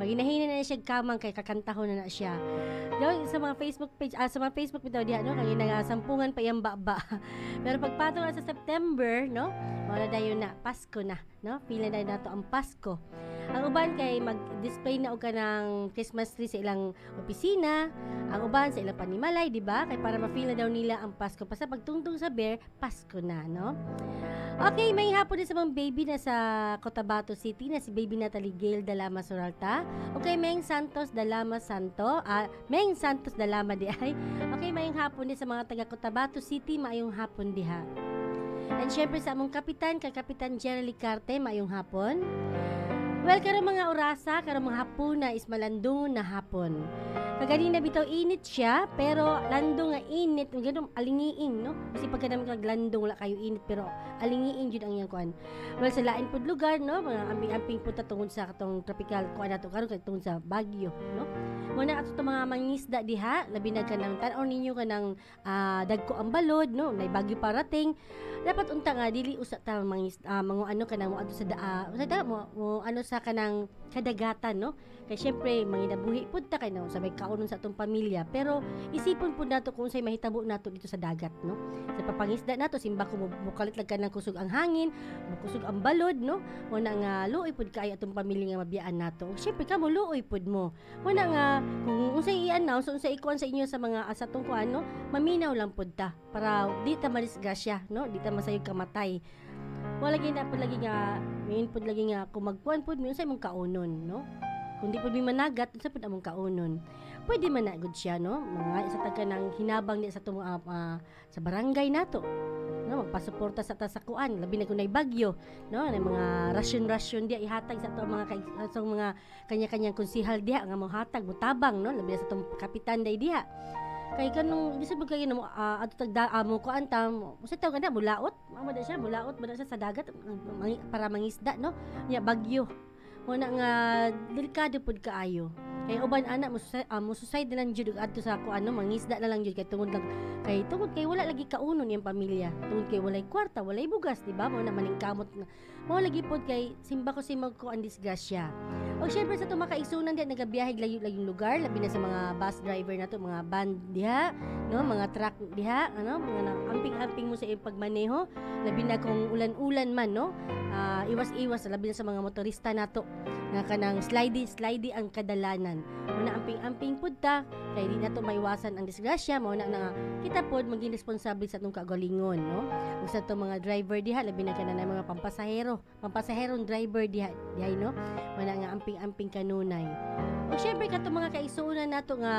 Maginahin na siya kamang kay kakantahon na siya. Diyo, sa mga Facebook page, sa mga Facebook bitaw diha, no, kay nagasampungan pa yang baba. Pero pagpatong na sa September, no, wala dayon na Pasko na, no? Pila na nato ang Pasko. Ang uban kay mag-display na og kanang Christmas tree sa ilang opisina, ang uban sa ilang panimalay, di ba? Kay para ma-feel na daw nila ang Pasko. Basta pagtungtong sa bear, Pasko na, no? Okay, may hapon din sa mga baby na sa Cotabato City na si Baby Natalie Gail Dalama Suralta. Okay, Meng Santos Dalama Meng Santos Dalama di ay. Okay, may hapon din sa mga taga Cotabato City, maayong hapon diha. And syempre sa among kapitan, kay Kapitan Jerry Carte, maayong hapon. Well, karong mga orasa, karong mga hapon na is malandong na hapon. Kaganina bitaw init siya, pero landong nga init, ganun alingiing, no? Kasi pagka naman kaglandong wala kayo init, pero alingiing jud ang iyang kuan. Well, sa lain pud lugar, no? Mga amping-amping punta tungod sa katong tropical kuan nato karon kay tungod sa Baguio, no? Muna ato mga mangisda diha, labi na kanang tan-aw ninyo kanang dagko ang balod, no? Nay bagyo parating. Dapat unta nga dili usa ta mga ano kanang mo adto sa mo ano sa kanang kadagatan, no? Kay syempre manginabuhi pud ta kay no sa may kaunon sa atong pamilya, pero isipon pud nato kung unsay mahitabo nato dito sa dagat, no? Sa papangisda nato simba ko mukalit lang kanang kusog ang hangin, mukusog ang balod, no? Mo na nga luoy pud kaayo atong pamilya nga mabiyaan nato. Syempre kamo luoy pud mo. Mo na nga kung unsay i-announce, unsay ikuan sa inyo sa mga sa atong kuan, no? Maminaw lang pud ta para di ta madisgrasya, no? Di ta masayod kamatay. Wala lagi na pud lagi nga, ngayon pud lagi nga kung magkuan pud mi unsay mong kaunon, no? Kung di pud mi managat, unsay pud among kaunon. Pwede man na gud siya, no? Mga isa tagka nang hinabang di sa atong sa barangay nato. No, magpasuporta sa tasakuan, labi na kunay bagyo, no? Na mga rasyon dia ihatag sa atong mga kanya-kanyang konsehal diha nga mohatag, motabang, no? Labi na sa atong kapitan day diha. Kay kanong gusto mo kayo mo ato tagda mo ko anta mo sa taw ganda mulaot mama da siya mulaot ba siya sa dagat para mangisda, no? Nya bagyo mo na nga delikado pud kaayo. Kay uban ana mo suicide na lang jud adto sa ko ano mangisda na lang jud kay tungod kay wala lagi kaunon yang pamilya, tungod kay walay kwarta walay bugas, di ba? Mo na maning kamot na mo lagi pod kay simba ko si magko ang disgrasya. O syempre sa tumakaigsunan diha nagabiyahe layo-layong lugar, labi na sa mga bus driver nato, mga van diha, no, mga truck diha, ano, mga amping-amping mo sa pagmaneho, labi na kung ulan-ulan man, no. Iwas-iwas labi na sa mga motorista nato nga kanang slidey ang kadalanan. Muna amping-amping pud ta kay di nato maiwasan ang disgrasya, mo na kita pod maging responsable sa atong kagalingon, no. Ug sa to mga driver diha labi na kanang mga pampasaherong driver diha, no. Muna nga amping kanunay. O syempre kato mga kaigsuonan nato nga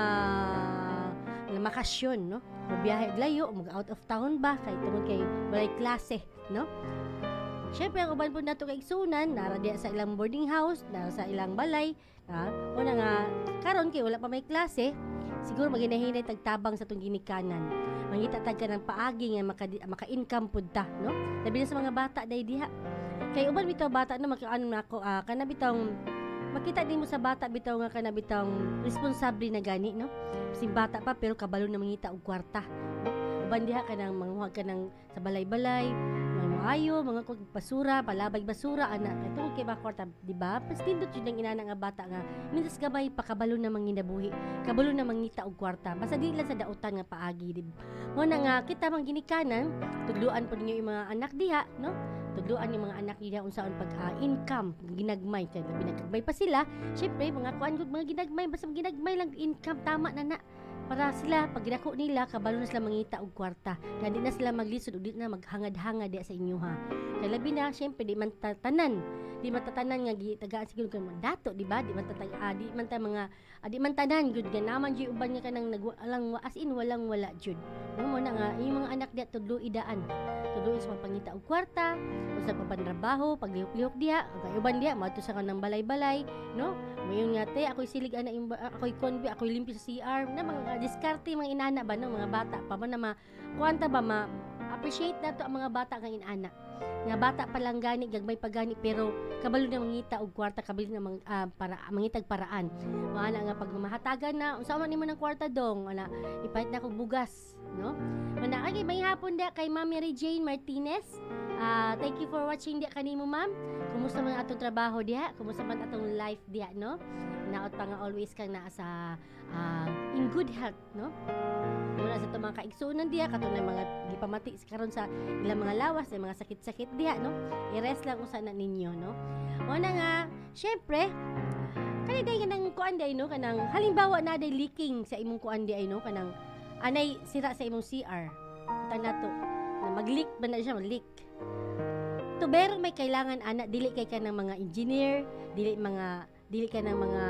makasyon, no? Mabiyahe layo, mag out of town ba kay tungod kay walay klase, no? Syempre ang uban po nato kaigsuonan nara diha sa ilang boarding house, nara sa ilang balay, una nga karon kay wala pa may klase, siguro maginahinay tagtabang sa tong ginikanan. Mangita tag ka ng paagi nga maka-income pud ta, no? Labi na sa mga bata day diha. Kay uban bitaw bata no makaano nako kana bitong makita din mo sa bata bitaw nga kana bitong responsable na gani, no? Si bata pa pero kabalo na mangita og kwarta, no? Uban diha kanang manguhag ka ng sa balay-balay, ayo mga basura, palabay basura ana ito kay ba kwarta, di ba? Pastindot jud ang inana nga bata nga mintas gabay pakabalo na manginabuhi, kabalo na mangita og kwarta basta di lang sa dautan nga paagi, di ba? Mo na nga kita mang ginikanan tudluan pod ninyo yung mga anak diha, no? Tudluan yung mga anak nila unsaon pag-income ginagmay kay labi nagagmay pa sila, syempre mga kuan gud mga ginagmay basta ginagmay lang income tama na para sila pag ginako nila kabalo na sila mangita og kwarta kaya di na sila maglisod ug di na maghangad-hangad diha sa inyo ha. Kay labi na syempre di man tatanan nga tagaan siguro kan dato, di ba? Di man tanan gud nga naman jud uban nga kanang nagwalang as in walang wala jud. No mo na nga yung mga anak diha tudlo idaan sa pangita og kwarta o sa papantrabaho paglihok-lihok diha kay uban diha madto sa kanang balay-balay, no? Mayon nga te ako'y silig ana ako'y konbi ako'y limpyo sa CR na mga diskarte mga inana ba no mga bata pa man na kuanta ba appreciate nato ang mga bata nga inana nga bata pa lang gani gagmay pa gani pero kabalo na mangita og kwarta kabalo na para mangitag paraan maana nga pag mahatagan na unsa man nimo ng kwarta dong ana ipahit na kog bugas, no? Mana kay may hapon da kay Ma'am Mary Jane Martinez. Thank you for watching diha kanimo ma'am. Kumusta man atong trabaho diha? Kumusta man atong life diha, no? hinaot pa nga always kang naa sa in good health, no? Muna sa mga kaigsunan diha katong mga gipamati karon sa ilang mga lawas, sa mga sakit-sakit diha, no? I-rest lang usa na ninyo, no? Muna nga, syempre, kani day kanang kuan day, no? Kanang halimbawa na day leaking sa imong kuan day, no? Kanang anay sira sa imong CR. Utan nato na mag-leak ba na siya, mag-leak. Tubero may kailangan ana, dili kay ka ng mga engineer, dili ka ng mga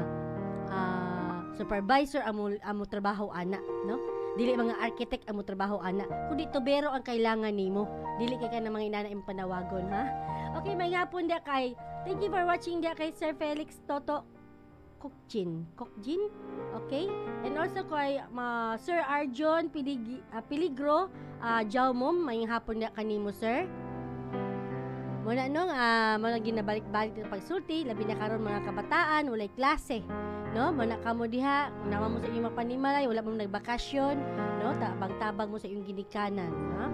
supervisor amo trabaho ana, no? Dili mga architect amo trabaho ana, kundi tubero ang kailangan nimo. Dili kay ka ng mga inana imong panawagon, ha? Okay, may hapon dia kay. Thank you for watching dia kay Sir Felix Toto Kokjin. Okay? And also kay Sir Arjon Piligro Jaumom, may hapon dia kanimo, sir. Muna nung mga ginabalik-balik ng pagsulti, labi na karon mga kabataan, walay klase, no? Muna kamo diha, naman mo sa inyong mapanimalay, wala mo nagbakasyon, no? Tabang-tabang mo sa iyong ginikanan, no?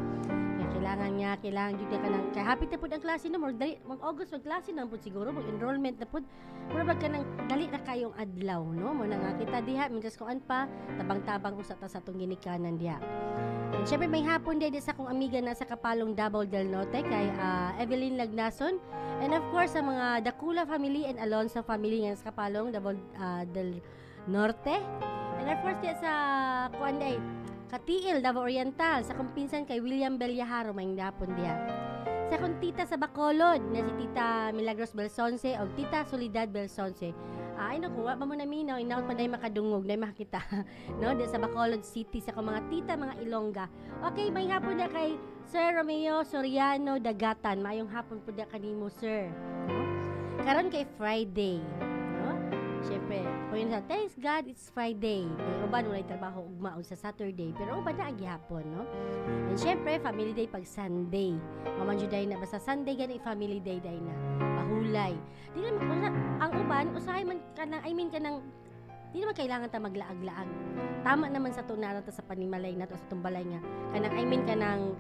Kailangan jud ka nang kay happy ta pud ang klase no, mag-August mag klase na pud siguro, mag-enrollment na pud. Mura ka nang dali ra kayong adlaw, no? Muna nga kita diha, mintas kuan pa, tabang-tabang usa ta sa atong ginikanan diha. And syempre may hapon din sa akong amiga na sa Kapalong Davao del Norte kay Evelyn Lagnason, and of course sa mga Dakula family and Alonso family nga sa Kapalong Davao del Norte, and of course sa kuan day Katiil Davao Oriental sa kumpinsan kay William Belyaharo may hapon diha. Sa akong tita sa Bacolod na si Tita Milagros Belsonce o Tita Solidad Belsonce. Ay naku, wa ba mo na minaw, inaot pa dahil makadungog, dahil makakita. No? Di sa Bacolod City, sa mga tita, mga Ilongga. Okay, may hapon na kay Sir Romeo Soriano Dagatan. Mayong hapon po na kanimo, sir. No? Karon kay Friday. No? Siyempre, kung yun sa, thanks God, it's Friday. Kaya uban, walay trabaho ugma sa Saturday. Pero uban na ang gihapon, no? And siyempre, family day pag Sunday. Maman juday na, basta Sunday gani, family day day na. Pahulay. Di naman, ang uban, usahay man ka na, di naman kailangan ta maglaag-laag. Tama naman sa tunara ta sa panimalay na to, sa tumbalay nga. Kanang,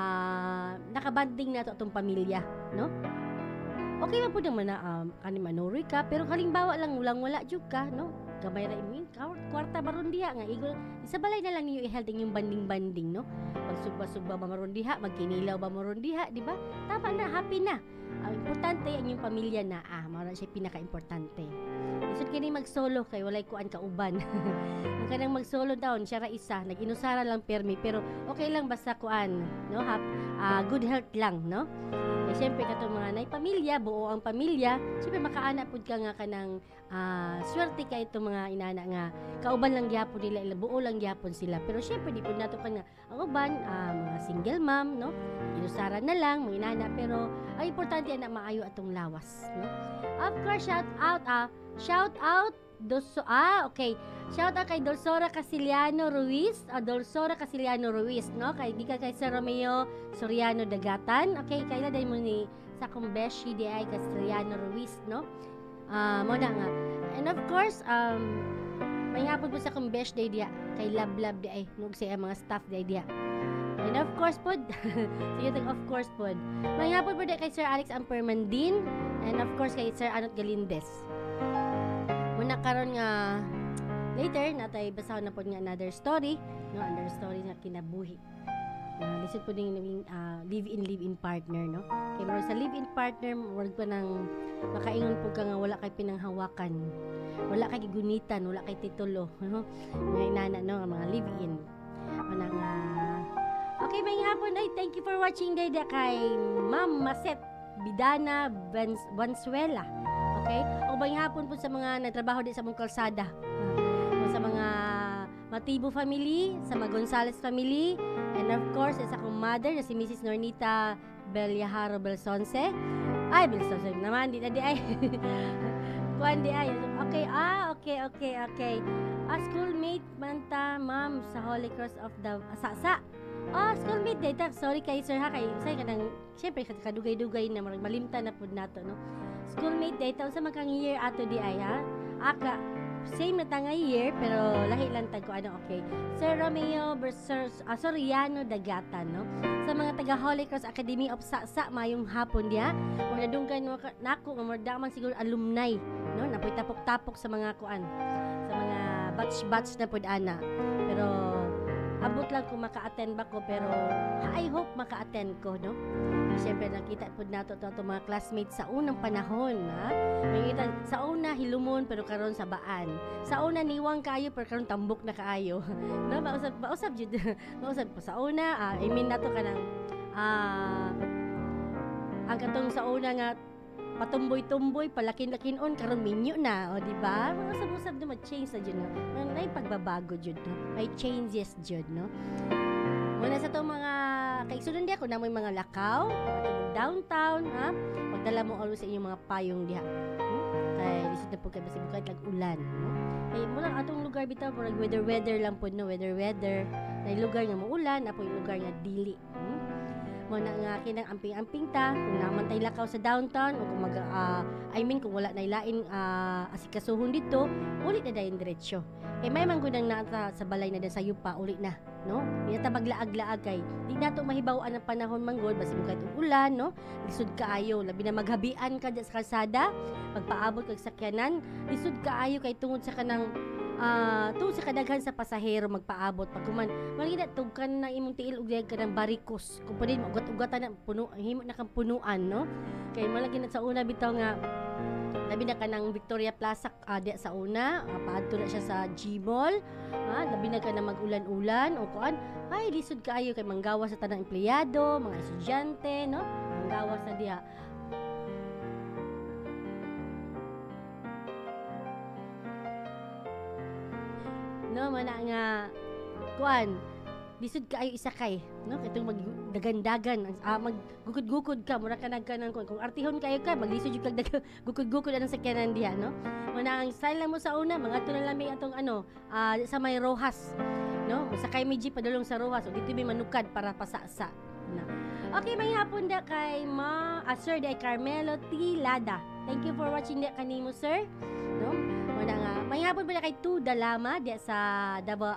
nakabanding na to atong pamilya, no? Okay man po naman na manuri ka, pero halimbawa lang wala jud ka, no? Gamay ra imin, kwarta maron diha nga igol. Isa balay na lang niyo i-health yung banding-banding, no? Pagsugba-sugba ba maron diha, magkinilaw ba maron diha, di ba? Tama na, happy na. Ang importante ang inyong pamilya na mao siya pinaka-importante. Isod kini mag-solo kay walay kuan ka uban. Ang kanang mag-solo daw siya ra isa, nag-inusara lang permi, pero okay lang basta kuan, no? Good health lang, no? Eh syempre katong mga nay pamilya, buo ang pamilya, syempre makaana pud ka nga kanang swerte kay itong mga inana nga kauban lang gyapon nila, buo lang gyapon sila. Pero syempre di pud nato kan nga ang uban mga single mom, no? Inusara na lang mga inana, pero ang importante na maayo atong lawas, no? Of course, shout out okay. Shout out kay Dolsora Casiliano Ruiz, no? Kay Sir Romeo Soriano Dagatan. Okay, kayla dai mo ni sa akong beshi di ay Casiliano Ruiz, no? Mo na nga. And of course, may hapon po sa akong besh day dia kay Lab di ay nung siya mga staff di dia. And of course pod, sige of course pod. May hapon po di kay Sir Alex Ampermandin, and of course kay Sir Anot Galindez. Muna karon nga later natay basahon na pod nga another story, no? Another story nga kinabuhi. Lisod po din live-in partner, no? Kay mo sa live-in partner, wag pa nang makaingon po ka nga wala kay pinanghawakan. Wala kay gigunitan, wala kay titulo, no? Mga inana, no? Mga live-in. Manang okay, may hapon ay thank you for watching day kay Ma'am Maset Bidana Bansuela. Okay? O may hapon po sa mga nagtrabaho di sa mong kalsada. O sa mga Matibo family, sa mga Gonzales family, and of course sa akong mother na si Mrs. Nornita Belyaharo Belsonce. Ay, Belsonce naman, di ay. Kuan di ay. Okay, okay. Schoolmate manta, ma'am, sa Holy Cross of the Sasa. Schoolmate data. Sorry kay sir ha, kay say kanang syempre kadugay-dugay na malimta na pud nato, no. Schoolmate data sa makang year ato di ay ha. Aka same na tanga year, pero lahi lang tag ko ano, okay. Sir Romeo versus Soriano Dagata, no? Sa mga taga Holy Cross Academy of Saksa, mayong hapon diya. Kung nadunggan mo nako, mamordamang siguro alumni, no? Napoy tapok-tapok sa mga kuan, sa mga batch na pud ana. Pero abot lang kung maka-attend ba ko, pero I hope maka-attend ko, no? Siyempre nakita po nato to mga classmates sa unang panahon, ha? Nakita sa una hilumon pero karon sa baan. Sa una niwang kayo pero karon tambok na kaayo. No, mausap jud. Mausap po sa una, I mean nato kanang ang katong sa una nga patumboy-tumboy, palakin-lakinon, karon minyo na, o di ba? Mga usab-usab na mag-change na jud, no? May pagbabago jud, no? May changes jud, no? Muna sa itong mga kaigsunan diya, kung na mo yung mga lakaw, downtown, ha? Pagdala mo always sa inyong mga payong diya. Kaya lisod na po kayo basi bukad lag-ulan, no? Kaya muna atong lugar bitaw, parang weather lang po, no? Weather. Na lugar nga maulan, na po yung lugar nga dili. Muna nga kinang amping-amping ta, kung naman tayo lakaw sa downtown, o kung kung wala na ilain asikasuhon dito, ulit na dayon diretsyo. Kaya may manggunang nata sa balay na sa yupa, ulit na, no? Hindi na maglaag-laag kay, di na ito mahibawaan ng panahon manggod, basi mo kahit ulan, no? Lisod kaayo, labi na maghabian ka sa kalsada, magpaabot kag sakyanan, lisod kaayo kay tungod sa kanang tungod sa kadaghan sa pasahero magpaabot pag kuman malina tugkan na imong tiil ug ka ng barikos kung pwede ugat-ugatan na puno himo na kang punuan, no? Kay malagi na sa una bitaw nga labi na ka ng Victoria Plaza diya sa una, paadto na siya sa G-Mall, labi na ka na mag-ulan-ulan o kuan, ay lisod kaayo kay manggawas sa tanang empleyado, mga estudyante, no? Manggawas na diha. No, mana nga kuan lisod kaayo isakay, no? Katong magdagan-dagan, maggukod-gukod ka, mura ka nagkanang kuan. Kung artihon kayo ka, maglisod jud kag gukod-gukod anong sakyanan diha, no? Mana ang style lang mo sa una, mga to na lamig atong sa may Rojas, no? Sakay mi jeep padulong sa Rojas, o dito may manukad para pasasa. Na. Okay, may hapon da kay Sir Day Carmelo Tilada. Thank you for watching da kanimo, sir. No? Muna nga, may hapon ba na kay Tuda Lama diya sa Davao,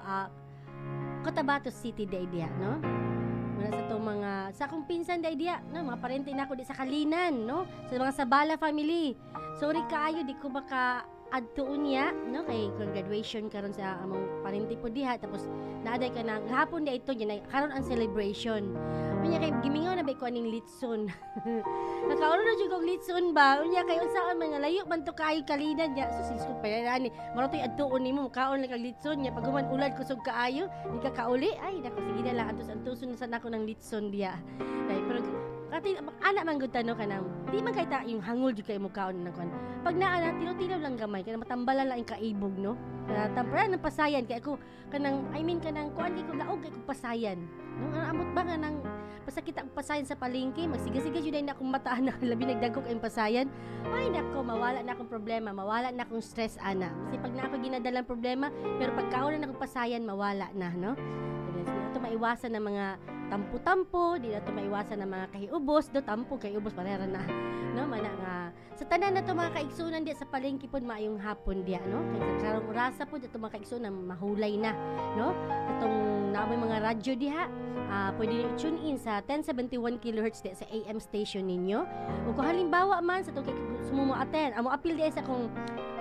Cotabato City diya, no? Muna sa itong mga, sa akong pinsan diya, no? Mga parente na ako di sa Kalinan, no? Sa mga Sabala family. Sorry kaayo, di ko adtuon niya, no? Kay graduation karon sa among parente po diha, tapos naaday ka na hapon diya ito diyan karon ang celebration. Unya kay gimingaw na ba ko aning litson. Nakaulo na jud kog litson ba? Unya kay unsaon mga layo man to kaayo Kalinan diya. So sis ko pa ani, maro toy adtuon nimo kaon lang kag litson niya pag human ulad kusog kaayo, di ka kauli. Ay nako sige na lang antuson na sa nako ng litson diya. Ay pero kati anak man gud tanong kanang di man kay ta yung hangol jud kay mo kaon na kon. Pag naa tilo-tilo lang gamay kay matambalan lang ang kaibog, no? Tampara ng pasayan kay ako kanang kanang kuan kay ko laog kay ko pasayan. No amot ba nga nang pasakita ang pasayan sa palengke, magsiga-siga jud na akong mata na labi nagdagok ang pasayan. Ay nako, mawala na akong problema, mawala na akong stress ana. Kasi pag na ako ginadalang problema, pero pagkaon na akong pasayan mawala na, no? Ito maiwasan ng mga tampo-tampo, di na ito maiwasan ng mga kahiubos, do tampo kahiubos parera na, no? Mana nga sa tanan na ito mga kaigsunan di sa palengke pod maayong hapon diya, no? Kay sa karong orasa pod ito mga kaigsunan mahulay na, no? Itong namoy mga radyo diha, pwede niyo tune in sa 1071 kHz di sa AM station ninyo. O kung halimbawa man sa itong gusto mo attend, amo appeal di sa kung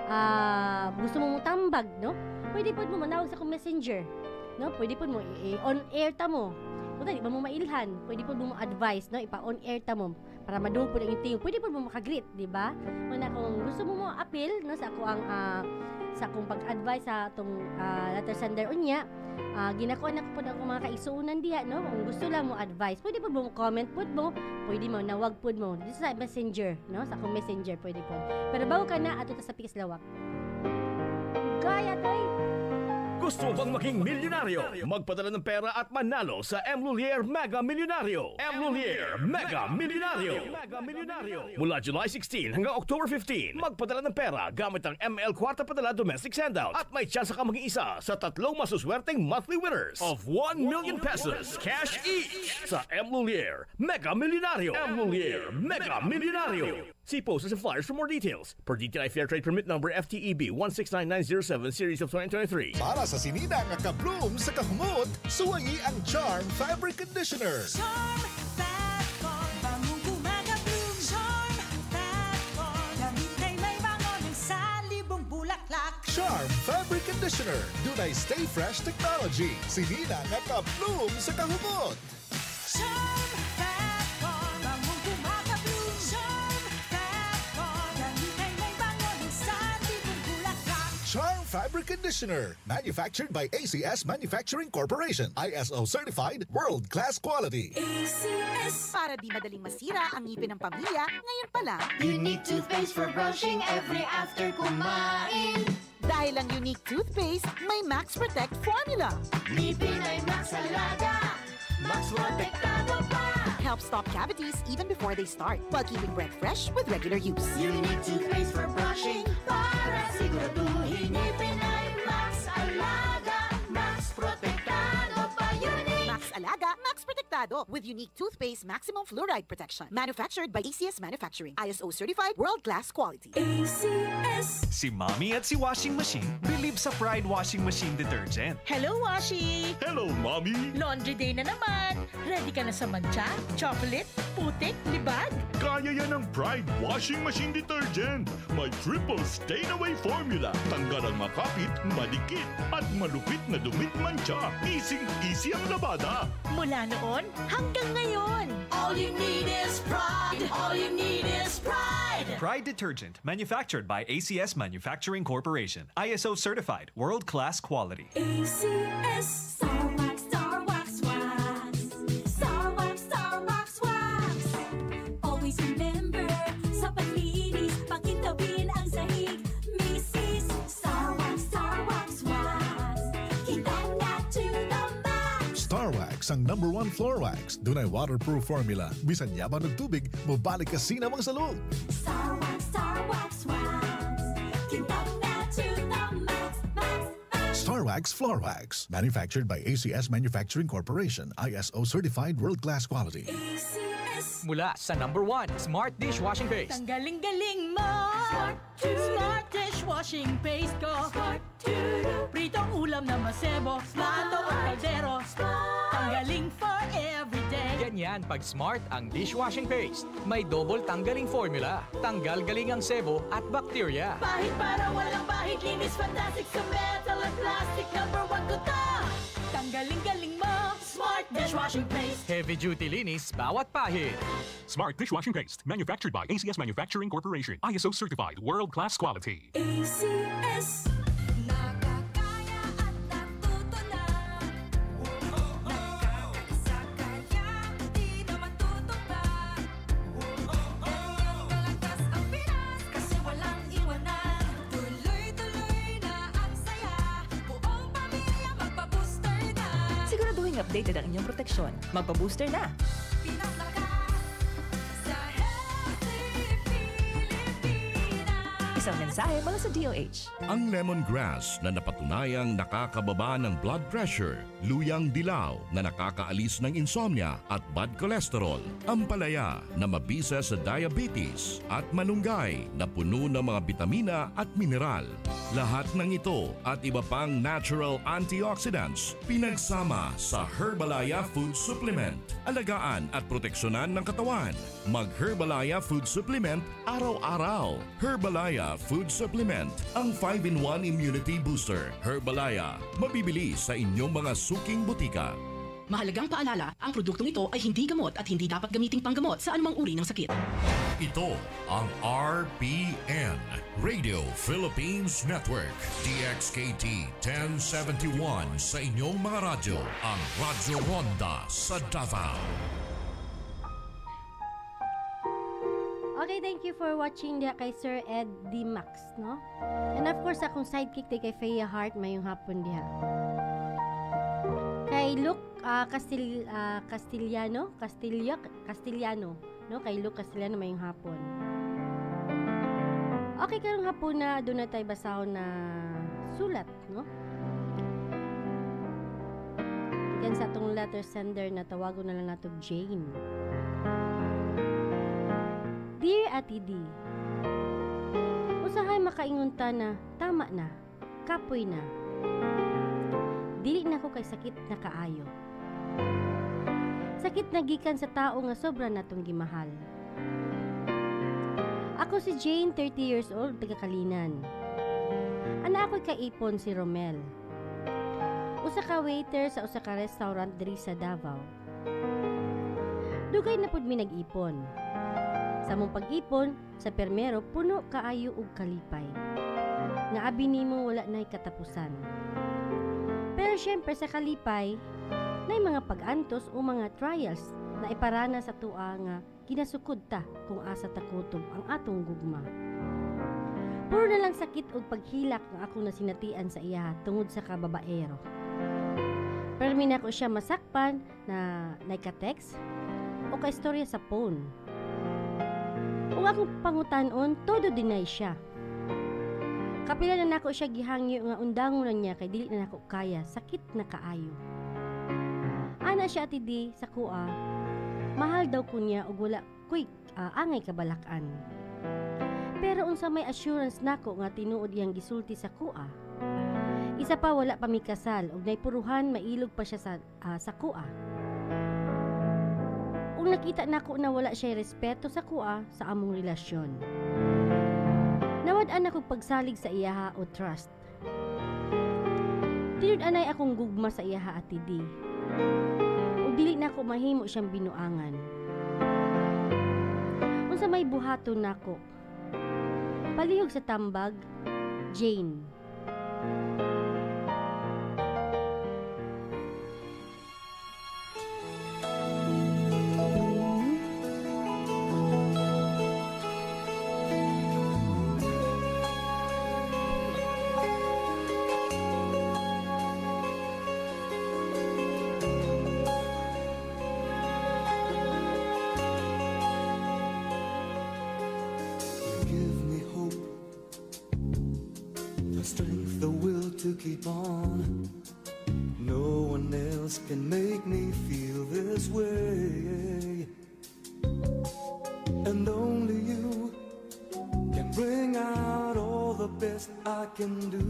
gusto mo tambag, no? Pwede pod mo manawag sa akong messenger, no? Pwede pod mo on air ta mo. Kung di ba mo mailhan, pwede po mo advice, no? Ipa-on air ta mo para madung po ang iting. Pwede po mo makagreet, di ba? Muna kung gusto mo appeal, no, sa ako ang sa akong pag-advise sa atong letter sender unya, ginakuha na ko po ng mga kaisuunan diha, no? Kung gusto lang mo advice, pwede po mo comment po mo, pwede mo nawag po mo dito sa messenger, no? Sa akong messenger pwede po. Pero bago ka na ato ta sa Pikis Lawak. Kaya toy. Gusto bang maging milyonaryo? Magpadala ng pera at manalo sa M. Lulier Mega Milyonaryo. M. Lulier Mega Milyonaryo. Mula July 16 hanggang October 15, magpadala ng pera gamit ang ML Kwarta Padala Domestic Handout at may tsansa ka maging isa sa tatlong masuswerteng monthly winners of 1 million pesos cash each sa M. Lulier Mega Milyonaryo. M. Lulier Mega Milyonaryo. See posters and flyers for more details. Per DTI Fair Trade Permit number FTEB 169907 series of 2023. Para sa sinina nga ka-bloom sa kahumot, suwayi ang Charm Fabric Conditioner. Charm Fat Con, bangong gumagabloom. Charm Fat Con, damit ay may bangon ng salibong bulaklak. Charm Fabric Conditioner. Dunay Stay Fresh technology. Sinina nga ka-bloom sa kahumot. Charm Fat Con, bangong gumagabloom. Charm Fat Con, damit ay may bangon ng salibong bulaklak. Charm Fabric Conditioner. Manufactured by ACS Manufacturing Corporation. ISO certified, world-class quality. ACS. Para di madaling masira ang ngipin ng pamilya, ngayon pa lang. Unique toothpaste for brushing every after kumain. Dahil ang unique toothpaste, may Max Protect formula. Ngipin ay Max Alaga, Max Protektado pa. Helps stop cavities even before they start, while keeping breath fresh with regular use. Unique toothpaste for brushing para siguraduhin ngipin ay Max Alaga, Max Protektado pa. Unique. Max Alaga, Max Protectado with unique toothpaste maximum fluoride protection. Manufactured by ACS Manufacturing. ISO certified world-class quality. ACS. Si Mommy at si Washing Machine believe sa Pride Washing Machine Detergent. Hello, Washi! Hello, Mommy! Laundry day na naman! Ready ka na sa mancha, chocolate, putik, libag? Kaya yan ang Pride Washing Machine Detergent. May triple stain-away formula. Tanggal ang makapit, madikit, at malupit na dumit mancha. Easy ang labada. Mula noon hanggang ngayon. All you need is pride. All you need is pride. Pride Detergent, manufactured by ACS Manufacturing Corporation. ISO certified, world-class quality. ACS. Star Wax, Star Wax, Wax. Star Wax, Star Wax, Wax. Always remember, sa paglinis, pakitawin ang sahig. Mrs. Star Wax, Wax. Kita na to the max. Star Wax ang #1 floor wax. Dunay waterproof formula. Bisan yaman ng tubig, mabalik ka sinamang sa loob. Star Wax, Wax. Kita na to the max, max, max. Star Wax Floor Wax. Manufactured by ACS Manufacturing Corporation. ISO certified, world-class quality. ACS. Mula sa #1 Smart Dishwashing Paste. Tanggaling-galing mo! Smart dishwashing paste ko! Pritong ulam na masebo, plato at kaldero. Tanggaling for everyday. Ganyan pag Smart ang dishwashing paste. May double tanggaling formula. Tanggal galing ang sebo at bakterya. Pahit para walang pahit, linis fantastic sa metal at plastic. #1 ko to! Tanggaling-galing mo! Smart dishwashing paste. Heavy duty linis bawat pahit. Smart Dishwashing Paste. Manufactured by ACS Manufacturing Corporation. ISO certified, world-class quality. ACS. Nakakaya at natuto na. Nakakaisa kaya di na matuto pa. Ganyan kalakas ang Pinas kasi walang iwanan. Tuloy-tuloy na ang saya. Buong pamilya magpa-booster na. Siguraduhin updated ang inyong proteksyon. Magpa-booster na. Pinas lakas sa healthy Pilipinas. Isang mensahe mula sa DOH. Ang lemongrass na napatunayang nakakababa ng blood pressure, luyang dilaw na nakakaalis ng insomnia at bad cholesterol, ampalaya na mabisa sa diabetes at malunggay na puno ng mga bitamina at mineral. Lahat ng ito at iba pang natural antioxidants pinagsama sa Herbalaya Food Supplement. Alagaan at proteksyonan ng katawan. Mag-Herbalaya Food Supplement araw-araw. Herbalaya Food Supplement, ang 5-in-1 immunity booster. Herbalaya, mabibili sa inyong mga suking butika. Mahalagang paalala, ang produktong ito ay hindi gamot at hindi dapat gamiting panggamot sa anumang uri ng sakit. Ito ang RPN, Radio Philippines Network. DXKT 1071 sa inyong mga radyo. Ang Radyo Ronda sa Davao. Okay, thank you for watching diha kay Sir Ed D. Max, no? And of course, akong sidekick di kay Faya Hart mayong hapon diha. Kay Luke Castellano, no? Kay Luke Castellano mayong hapon. Okay, karong hapon na doon na tayo basahon na sulat, no? Yan sa atong letter sender na tawagon na lang nato Jane. Dear Ate D, usahay makaingunta na tama na, kapoy na. Dili na ko kay sakit na kaayo. Sakit na gikan sa tao nga sobra natong gimahal. Ako si Jane, 30 years old, taga Kalinan. Ana ako'y kaipon si Romel. Usa ka waiter sa usa ka restaurant diri sa Davao. Dugay na pud mi nag-ipon. Sa mong pag-ipon, sa permero puno kaayo og kalipay. Nga abi nimo wala nay katapusan. Pero syempre sa kalipay, nay mga pag-antos o mga trials na iparana sa tua nga ginasukod ta kung asa ta kutob ang atong gugma. Puro na lang sakit o paghilak nga ako nasinatian sa iya tungod sa kababaero. Pero mina ko siya masakpan na naika-text o ka-istorya sa phone. Kung akong pangutanon, todo deny siya. Kapila na nako siya gihangyo nga undangon na niya kay dili na nako kaya, sakit na kaayo. Ana siya Ate D sa kuha, mahal daw ko niya og wala ko'y angay kabalakan. Pero unsa may assurance nako nga tinuod iyang gisulti sa kuha. Isa pa wala pa mi kasal og naipuruhan mailog pa siya sa kuha. Ug nakita nako na wala siya respeto sa kuha sa among relasyon. Nawad-an ako pagsalig sa iyaha o trust. Tinud-anay akong gugma sa iyaha Ate D. O dili na ko mahimo siyang binuangan. Unsa may buhaton nako. Palihog sa tambag, Jane. Strength, the will to keep on. No one else can make me feel this way, and only you can bring out all the best I can do.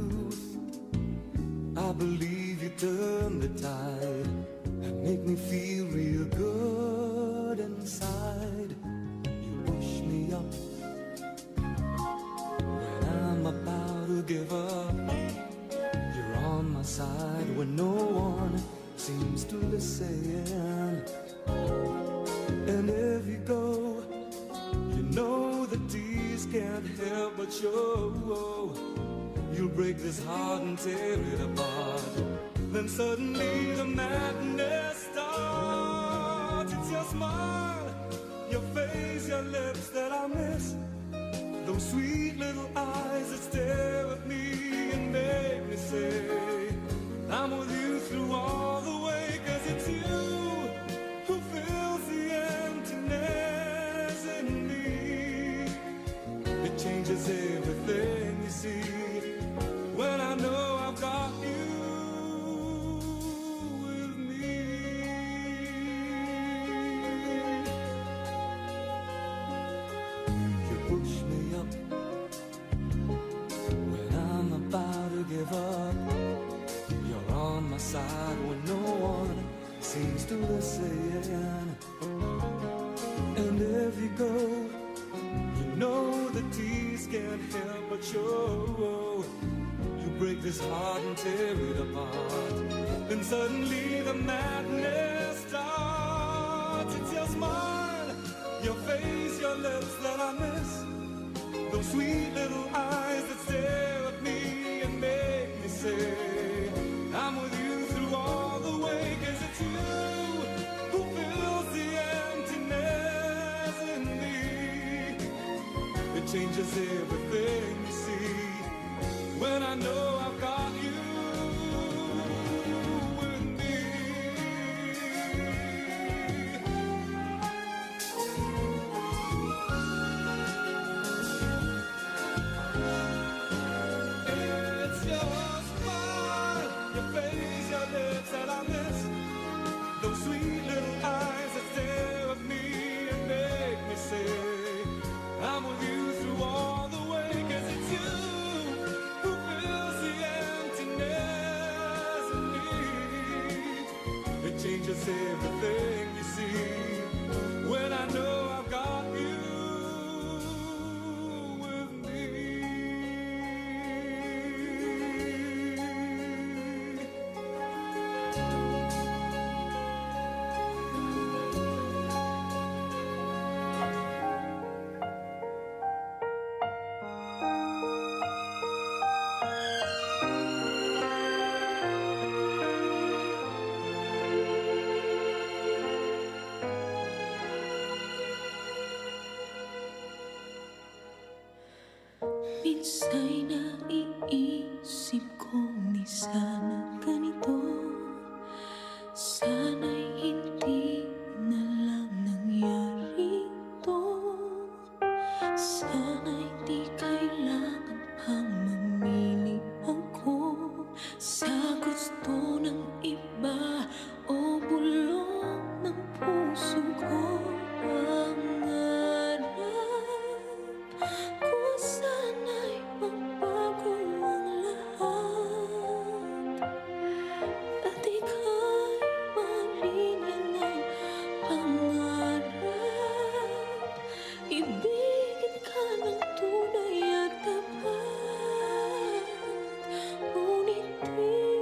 I believe you turn the tide and make me feel real good inside. You push me up when I'm about to give up. You're on my side when no one seems to listen. And if you go, you know the tears can't help but show. You'll break this heart and tear it apart. Then suddenly the madness starts. It's your smile, your face, your lips that I miss. Those sweet little eyes that stare at me and make me say I'm with you through all the way. 'Cause it's you who fills the emptiness in me. It changes everything you see when I know I've got you with me. You push me up when I'm about to give up. You're on my side when no one seems to listen. And if you go, you know the tears can't help but show. You break this heart and tear it apart. Then suddenly the madness starts. It's your smile, your face, your lips that I miss. Those sweet little eyes that stare at me and make me say I'm with you through all the way. 'Cause it's you who fills the emptiness in me. It changes everything you see when I know I've got you with me. It's your smile, your face, your lips that I miss. Those sweet little eyes that stare at me and make me say It's everything you see when I know I've got you with me. Minsa'y naiisip kong di sana ganito. Sana'y hindi na lang nangyari to. Sana'y di kailangan pang mamili ako sa gusto ng iba o bulong ng puso ko. Pangarap ko sana'y magbago ang lahat at ika'y marinig ang pangarap. Ibigin ka ng tunay at tapat, ngunit di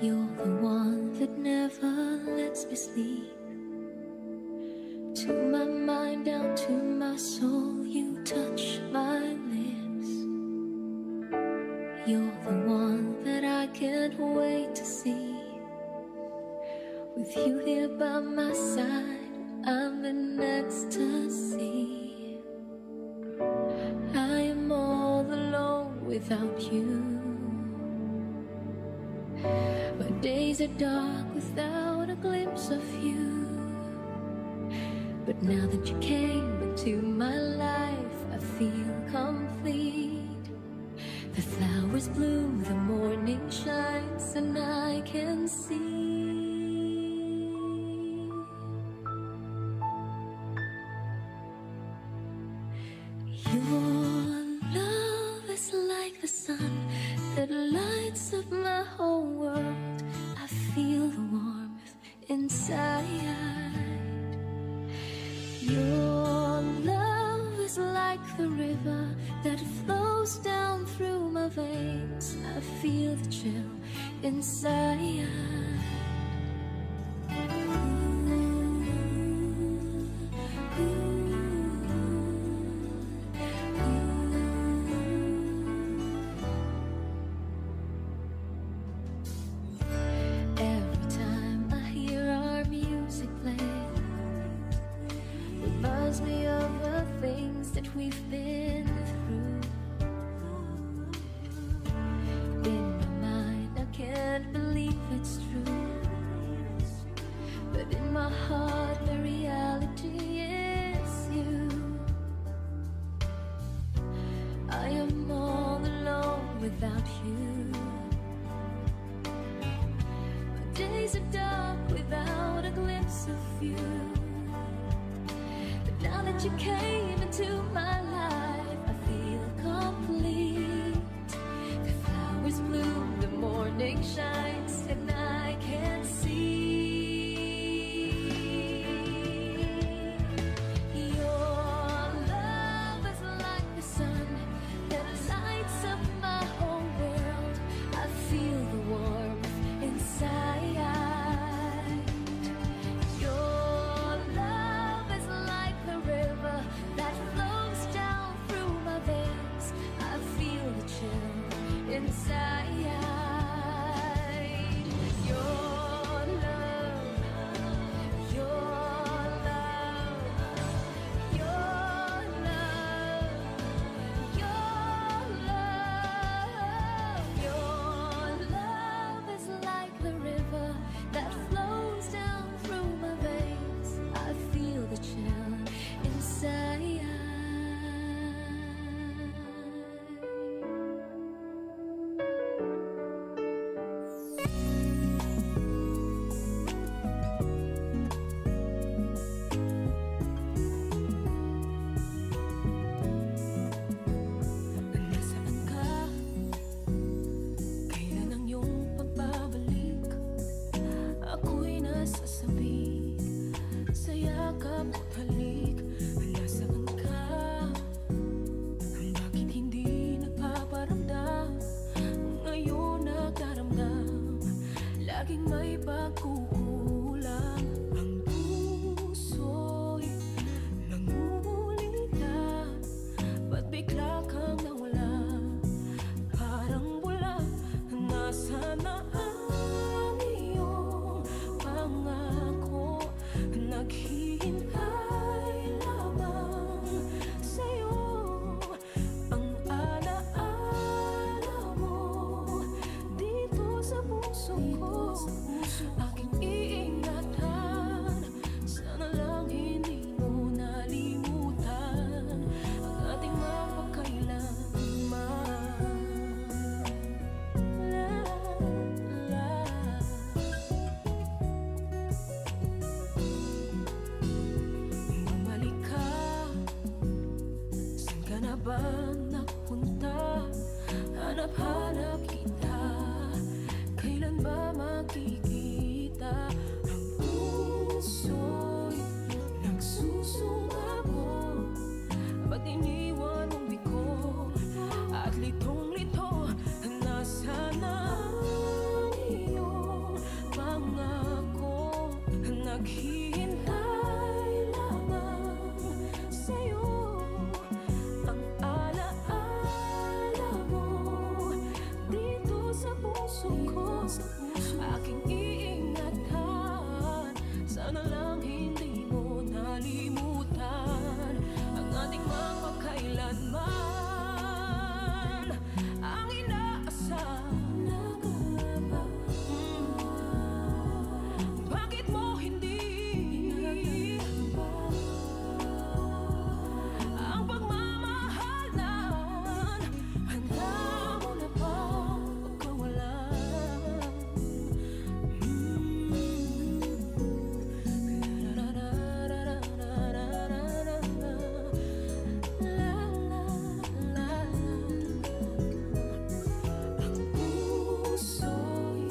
You're the one that never lets me sleep. To my mind, down to my soul, you touch my lips. You're the one that I can't wait to see. With you here by my side, I'm in ecstasy. I am all alone without you. My days are dark without a glimpse of you. But now that you came into my life, I feel complete. The flowers bloom, the morning shines, and I can see. Your love is like the sun that lights up my whole world. I feel the warmth inside. Your love is like the river that flows down through my veins. I feel the chill inside. Every time I hear our music play, reminds me of the things that we've been through. In my mind, I can't believe it's true, but in my heart, the reality is you. I am all alone without you. My days are dark without a glimpse of you. Now that you came into my life, I feel complete. The flowers bloom, the morning shines, and I can see. Your love is like the sun that lights up my whole world. I feel the warmth inside. Inside your love, your love, your love, your love, your love is like the river that flows down through my veins. I feel the chill inside. Laging may pagkukulang. Ang puso'y nangungulila. Ba't bigla kang nawala? Parang wala. Nasaan na ang iyong pangako? Naghihintay lamang sa'yo. Ang alaala mo dito sa puso ko. Aking iingatan, sana lang hindi mo nalimutan ang ating mapagkailanman. Bumalik ka, saan ka na ba napunta? Hanap-hanap kita, kailan ba makikita? Ang puso'y nagsusumamo. Ba't iniwan mong biko at litong-lito? Nasaan na ang iyong puso ko, aking iingatan. Sana lang hindi mo nalimutan ang ating magpakailanman. Ang inaasam, bakit mo hindi ang pagmamahalan? Handa mo na ba pagkawalan? Ang puso'y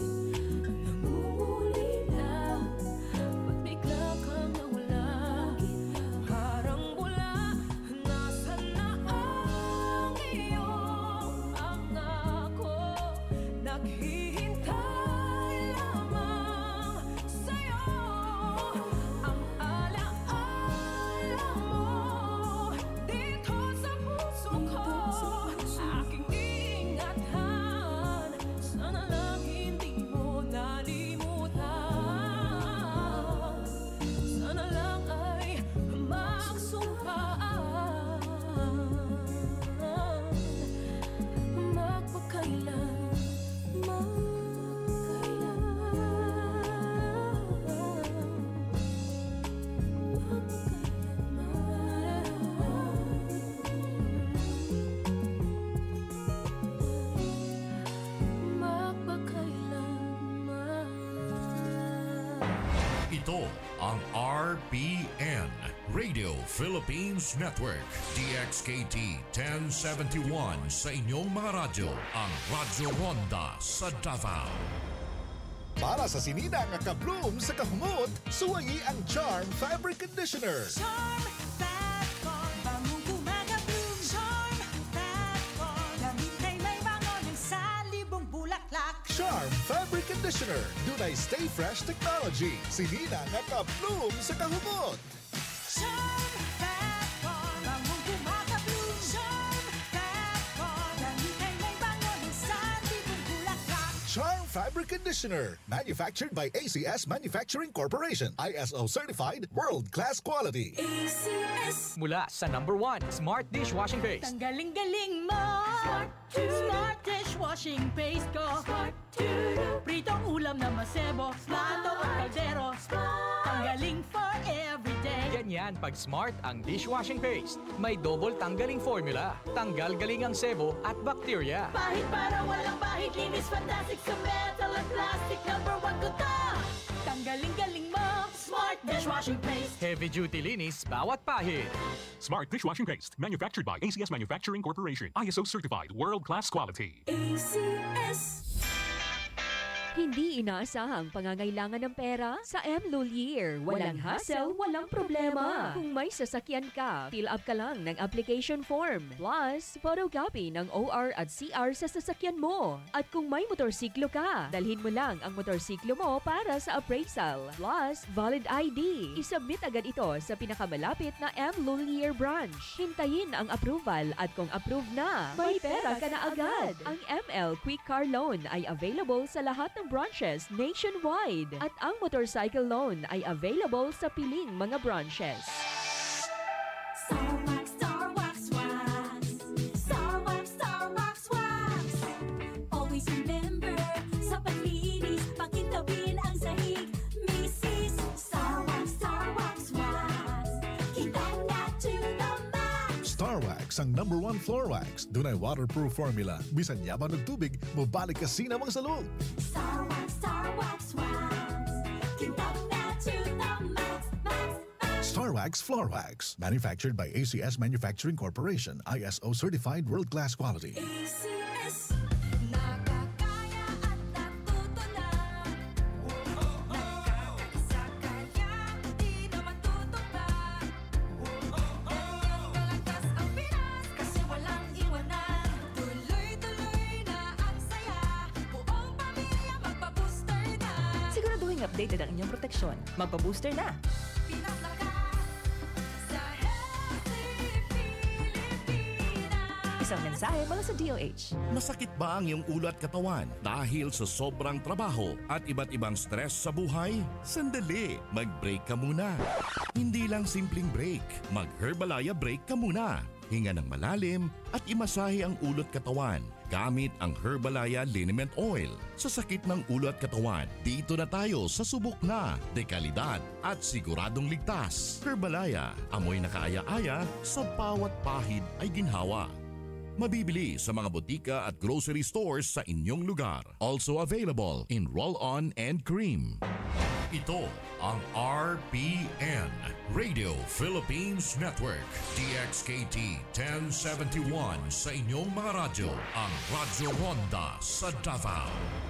namumulila, ba't bigla kang nawala? Parang bula, nasaan na ang iyong pangako? Naghihintay lamang sa'yo ang alaala mo dito sa puso ko, aking iingatan. Sana lang hindi mo nalimutan. Sana lang ay magsumpaan, Ito ang RPN, Radio Philippines Network, DXKT 1071 sa inyong mga radyo, ang Radyo Ronda sa Davao. Para sa sinina nga ka-bloom sa kahumot, suwayi ang Charm Fabric Conditioner. Charm Fat Corn, bangong kumaka-bloom. Charm Fat Corn, damit ay may bango ng salibong bulaklak. Charm Fabric Conditioner. Dunay Stay Fresh Technology. Sinina nga ka-bloom sa kahumot. Charm Fat Corn, bangong kumaka-bloom. Charm Fat Corn, damit ay may bango ng salibong bulaklak. Charm Fabric Conditioner. Manufactured by ACS Manufacturing Corporation. ISO certified, world-class quality. ACS. Mula sa #1 Smart Dishwashing Paste. Tanggaling-galing mo. Smart dishwashing paste ko. Pritong ulam na masebo. Plato o kaldero. Tanggaling for everyday. Ganyan pag Smart ang dishwashing paste. May double tanggaling formula. Tanggal galing ang sebo at bakterya. Pahit para walang pahit. Linis fantastic sa metal at plastic. #1 ko to. Tanggaling-galing mo. Smart dishwashing paste. Heavy duty linis bawat pahit. Smart dishwashing paste, manufactured by ACS Manufacturing Corporation. ISO certified, world-class quality. ACS. Hindi inaasahang pangangailangan ng pera? Sa M. Lulier, walang hassle, walang problema. Kung may sasakyan ka, fill up ka lang ng application form. Plus, photocopy ng OR at CR sa sasakyan mo. At kung may motorsiklo ka, dalhin mo lang ang motorsiklo mo para sa appraisal. Plus, valid ID. Isubmit agad ito sa pinakamalapit na M. Lulier branch. Hintayin ang approval at kung approve na, may pera ka na agad. Ang ML Quick Car Loan ay available sa lahat ng branches nationwide at ang motorcycle loan ay available sa piling mga branches. Star Wax Wax. Star Wax Wax. Always remember, sa panlinis, pakitawin ang sahig. Mrs. Star Wax Wax. Kitang na to the max. Star Wax ang #1 floor wax. Dunay waterproof formula. Bisan yaman ng tubig, mubalik ka sinamang salud. Star Wax Wax. Kitang na to the max, max, max. Star Wax Floor Wax. Manufactured by ACS Manufacturing Corporation. ISO certified, world-class quality. ACS. Nakakaya at natutunan. Nakakaisa kaya di na matutupad. Ganyan kalakas ang Pinas kasi walang iwanan. Tuloy-tuloy na ang saya. Buong pamilya magpa-booster na. Siguraduhin updated ang inyong proteksyon. Magpa-booster na. Pinas lakas sa Healthy Pilipinas. Isang mensahe mensahe mula sa DOH. Masakit ba ang iyong ulo at katawan dahil sa sobrang trabaho at iba't ibang stress sa buhay? Sandali, mag-break ka muna. Hindi lang simpleng break, mag-Herbalaya break ka muna. Hinga ng malalim at imasahe ang ulo at katawan gamit ang Herbalaya Liniment Oil. Sa sakit ng ulo at katawan, dito na tayo sa subok na, dekalidad at siguradong ligtas. Herbalaya, amoy na kaaya-aya, sa bawat pahid ay ginhawa. Mabibili sa mga botika at grocery stores sa inyong lugar. Also available in roll-on and cream. Ito ang RPN, Radio Philippines Network, DXKT 1071 sa inyong mga radyo, ang Radyo Ronda sa Davao.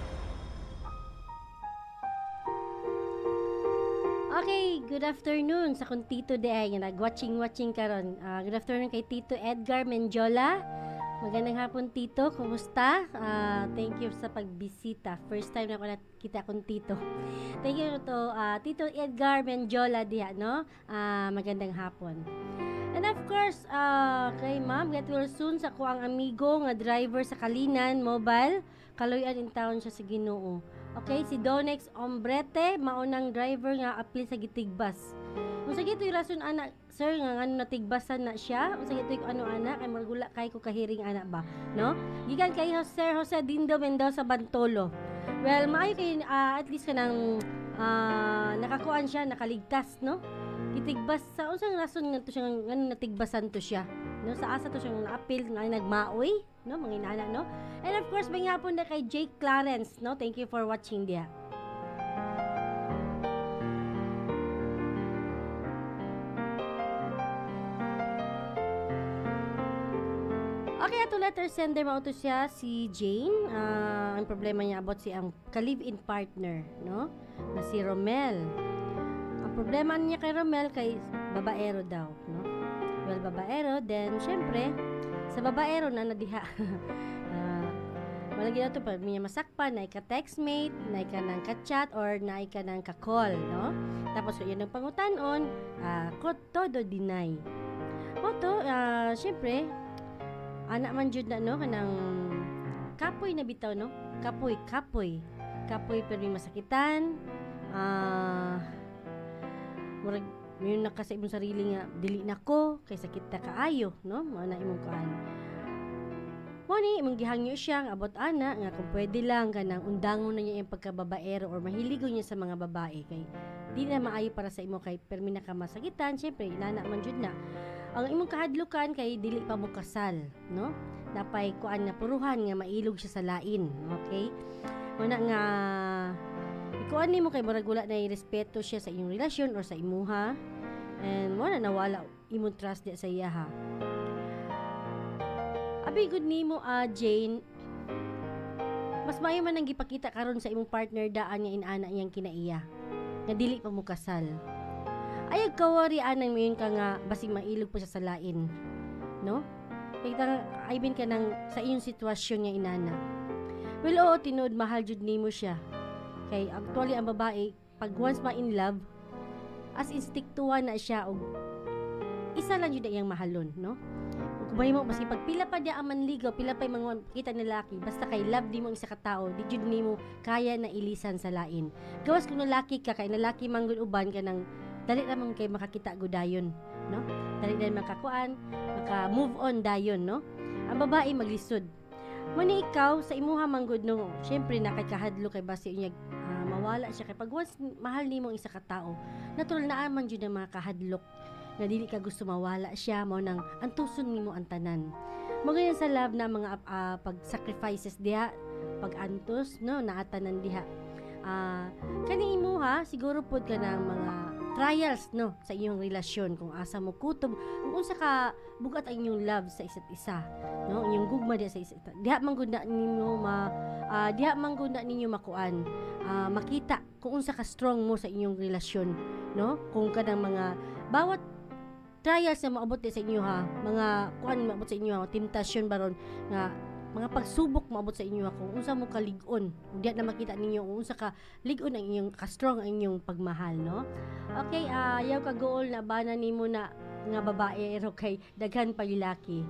Okay, good afternoon sa kung Tito Day nga nag-watching karon. Good afternoon kay Tito Edgar Menjola. Magandang hapon, Tito. Kumusta? Thank you sa pagbisita. First time na ako nakita akong Tito. Thank you to Tito Edgar Menjola diha, no? Magandang hapon. And of course, kay Ma'am, get well soon sa ko ang amigo nga driver sa Kalinan Mobile. Kaloyan in town siya sa Ginoo. Okay, si Donex Ombrete, maunang driver nga apil sa Gitigbas. Kung sa gito yung rason anak, sir, nga ano natigbasan na siya, kung sa gito yung ano anak, ay margula kay ko kahiring anak ba, no? Gikan kay Sir Jose Dindo Mendoza Bantolo. Well, maayo kay at least ka nang nakakuan siya, nakaligtas, no? Gitigbas sa unsang rason nga to siya nga natigbasan to siya, no? Sa asa to siya naapil nga nagmaoy, no? Mga inana, no? And of course, may hapon na kay Jake Clarence, no? Thank you for watching dia. Okay, ato letter sender mo to siya si Jane. Ang problema niya about si ang ka-live-in partner, no? Na si Romel. Ang problema niya kay Romel kay babaero daw, no? Well, babaero, then syempre sa babaero na nadiha. Malagi na ito pa niya masakpan, na ika-textmate, na ika ng ka-chat, or na ika ng ka-call, no? Tapos kung yun ang pangutanon, todo deny. Moto, syempre, anak man jud na, no? Kanang kapoy na bitaw, no? Kapoy pero may masakitan. Murag mayroon na kasi imong sarili nga dili na ko kay sakit ta kaayo, no? Mao na imong kaan. Moni imong gihangyo siya nga abot ana nga kung pwede lang kanang undangon na niya yung pagkababaero or mahiligo niya sa mga babae kay di na maayo para sa imo kay permi na ka masakitan, syempre inana man jud na. Ang imong kahadlukan kay dili pa mo kasal, no? Napay kuan na puruhan nga mailog siya sa lain, okay? Muna nga ikuan nimo kay murag wala na respeto siya sa inyong relasyon or sa imuha. And wala nawala imong trust di sa iya ha. Abi good nimo Jane. Mas maayo man ang gipakita karon sa imong partner daan nga inana iyang kinaiya. Nga dili pa mo kasal. Ayag kawari anang mayon ka nga basig mailog pa siya sa lain, no? Kaya aybin ka nang sa iyong sitwasyon nga inana. Well, oo, tinood mahal jud nimo siya. Kay actually ang babae pag once ma in love, as instiktuhan na siya og isa lang jud iyang mahalon, no? Kung mo maski pag pila pa dia man ligaw, pila pa mga kita ni lalaki, basta kay love di mo isa ka tao, di jud nimo kaya na ilisan sa lain. Gawas kung lalaki ka kay lalaki manggod uban ka nang dali ramang kay makakita gudayon, no? Dali din makakuan, maka-move on dayon, no? Ang babae maglisod. Muni ikaw sa imuha manggod no, syempre nakakahadlo kay basi unya mawala siya kay pag once mahal nimo isa ka tao, natural na man jud ang mga kahadlok na dili ka gusto mawala siya mo nang antuson nimo ang tanan. Mo ganyan sa love na mga pag-sacrifices diha, pag-antos, no, naatanan diha. Kani imuha siguro pod ka ng mga trials, no, sa inyong relasyon kung asa mo kutob kung unsa ka bugat ang inyong love sa isa't isa, no, inyong gugma diha sa isa't isa. Diha man gud ninyo makuan makita kung unsa ka strong mo sa inyong relasyon, no, kung kanang mga bawat trials na maabot sa inyo ha, mga kuan maabot sa inyo ha, temptasyon baron nga mga pagsubok maabot sa inyo kung unsa mo kalig-on, diya na makita ninyo kung unsa ka lig-on ang inyong ka-strong ang inyong pagmahal, no? Okay, ayaw ka goal na bana nimo na nga babae ero kay daghan pa lalaki.